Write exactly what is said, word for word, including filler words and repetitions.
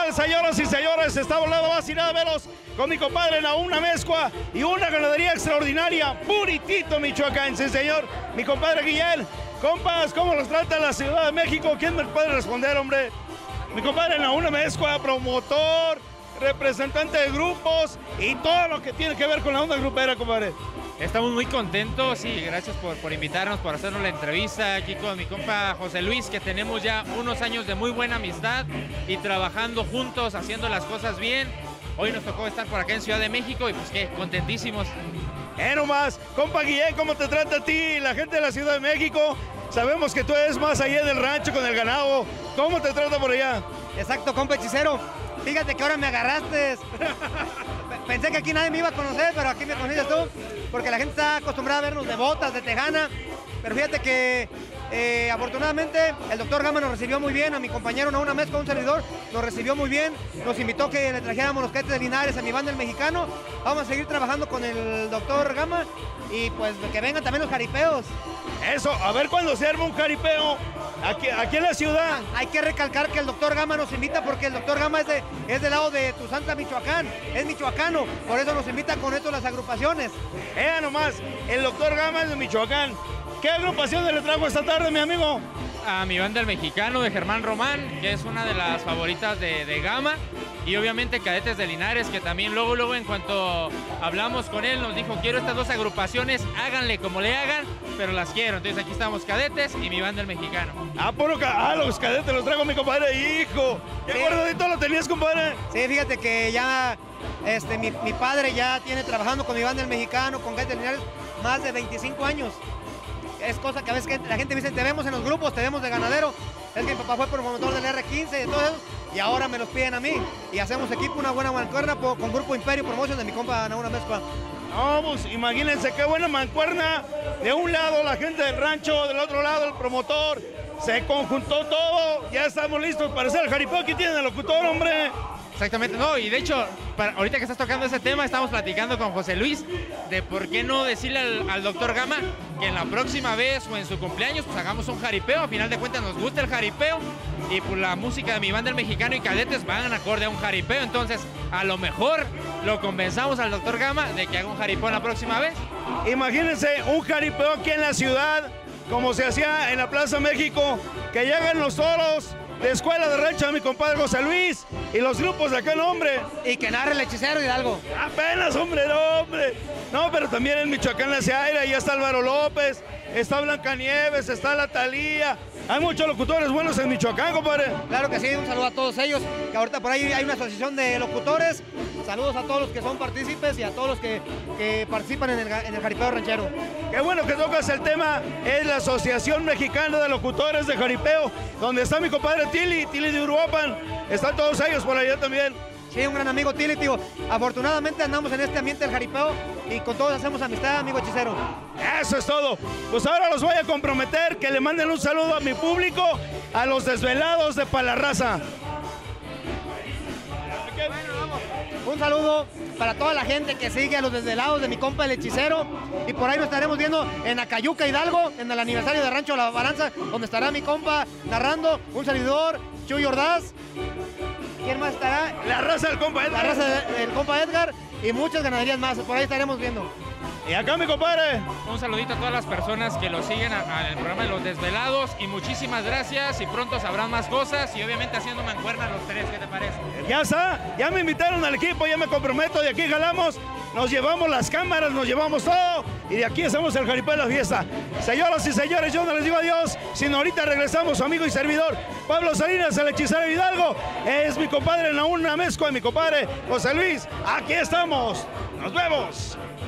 tal, señoras y señores? Está volando más y nada menos con mi compadre Nahum Amezcua y una ganadería extraordinaria, Puritito, Michoacán. Sí, señor, mi compadre Guillén. Compas, ¿cómo los trata la Ciudad de México? ¿Quién me puede responder, hombre? Mi compadre Nahum Amezcua, promotor, representante de grupos y todo lo que tiene que ver con la onda grupera, compadre. Estamos muy contentos y gracias por, por invitarnos, por hacernos la entrevista aquí con mi compa José Luis, que tenemos ya unos años de muy buena amistad y trabajando juntos, haciendo las cosas bien. Hoy nos tocó estar por acá en Ciudad de México y pues qué, contentísimos. Eh, nomás, compa Guillén, ¿cómo te trata a ti la gente de la Ciudad de México? Sabemos que tú eres más allá del rancho con el ganado. ¿Cómo te trata por allá? Exacto, compa hechicero. Fíjate que ahora me agarraste. Pensé que aquí nadie me iba a conocer, pero aquí me conoces tú, porque la gente está acostumbrada a vernos de botas, de tejana. Pero fíjate que eh, afortunadamente el doctor Gama nos recibió muy bien, a mi compañero Nahum Amezcua, un servidor, nos recibió muy bien, nos invitó que le trajéramos los cadetes de Linares a mi banda El Mexicano. Vamos a seguir trabajando con el doctor Gama y pues que vengan también los jaripeos. Eso, a ver cuándo se arma un jaripeo aquí, aquí en la ciudad. Hay que recalcar que el doctor Gama nos invita porque el doctor Gama es, de, es del lado de Tuzantla, Michoacán, es michoacano, por eso nos invita con esto las agrupaciones. Eh, nomás, el doctor Gama es de Michoacán. ¿Qué agrupaciones le trajo esta tarde, mi amigo? A mi banda El Mexicano de Germán Román, que es una de las favoritas de, de Gama, y obviamente Cadetes de Linares, que también luego, luego en cuanto hablamos con él nos dijo, quiero estas dos agrupaciones, háganle como le hagan, pero las quiero. Entonces aquí estamos Cadetes y mi banda El Mexicano. Ah, puro ca ah, los cadetes los traigo mi compadre, hijo. ¿Qué sí. guardadito lo tenías, compadre? Sí, fíjate que ya este, mi, mi padre ya tiene trabajando con mi banda El Mexicano, con Cadetes de Linares, más de veinticinco años. Es cosa que a veces que la gente me dice, te vemos en los grupos, te vemos de ganadero. Es que mi papá fue promotor del R quince y de todo eso, y ahora me los piden a mí. Y hacemos equipo, una buena mancuerna con Grupo Imperio Promotion de mi compa Nahum Amezcua. Vamos, imagínense qué buena mancuerna. De un lado la gente del rancho, del otro lado el promotor. Se conjuntó todo, ya estamos listos para hacer el jaripeo. Aquí tienen el locutor, hombre. Exactamente, no, y de hecho, para, ahorita que estás tocando ese tema, estamos platicando con José Luis de por qué no decirle al, al doctor Gama que en la próxima vez o en su cumpleaños pues hagamos un jaripeo. A final de cuentas nos gusta el jaripeo y pues la música de mi banda El Mexicano y Cadetes van acorde a un jaripeo. Entonces, a lo mejor lo convenzamos al doctor Gama de que haga un jaripeo en la próxima vez. Imagínense un jaripeo aquí en la ciudad, como se hacía en la Plaza México, que llegan los toros de Escuela de Rancho de mi compadre José Luis y los grupos de aquel hombre. Y que narre el hechicero Hidalgo. Apenas, hombre, no, hombre. No, pero también en Michoacán la se aire, ahí está Álvaro López, está Blancanieves, está la Talía. Hay muchos locutores buenos en Michoacán, compadre. Claro que sí, un saludo a todos ellos, que ahorita por ahí hay una asociación de locutores. Saludos a todos los que son partícipes y a todos los que, que participan en el, en el jaripeo ranchero. Qué bueno que tocas el tema, es la Asociación Mexicana de Locutores de Jaripeo, donde está mi compadre Tili, Tili de Uruapan. Están todos ellos por allá también. Sí, un gran amigo Tili, tío. Afortunadamente andamos en este ambiente del jaripeo y con todos hacemos amistad, amigo hechicero. Eso es todo. Pues ahora los voy a comprometer que le manden un saludo a mi público, a los desvelados de Palarraza. Bueno, vamos. Un saludo para toda la gente que sigue a los desvelados de mi compa el hechicero. Y por ahí nos estaremos viendo en Acayuca, Hidalgo, en el aniversario de Rancho La Balanza, donde estará mi compa narrando, un servidor, Chuy Ordaz. ¿Quién más estará? La raza del compa Edgar. La raza del compa Edgar y muchas ganaderías más. Por ahí estaremos viendo. Y acá mi compadre. Un saludito a todas las personas que lo siguen al programa de Los Desvelados y muchísimas gracias y pronto sabrán más cosas y obviamente haciendo mancuerna los tres, ¿qué te parece? Ya está, ya me invitaron al equipo, ya me comprometo, de aquí jalamos, nos llevamos las cámaras, nos llevamos todo y de aquí hacemos el jaripeo de la fiesta. Señoras y señores, yo no les digo adiós, sino ahorita regresamos su amigo y servidor Pablo Salinas, el hechicero de Hidalgo, es mi compadre Nahum Amezcua y mi compadre José Luis, aquí estamos, nos vemos.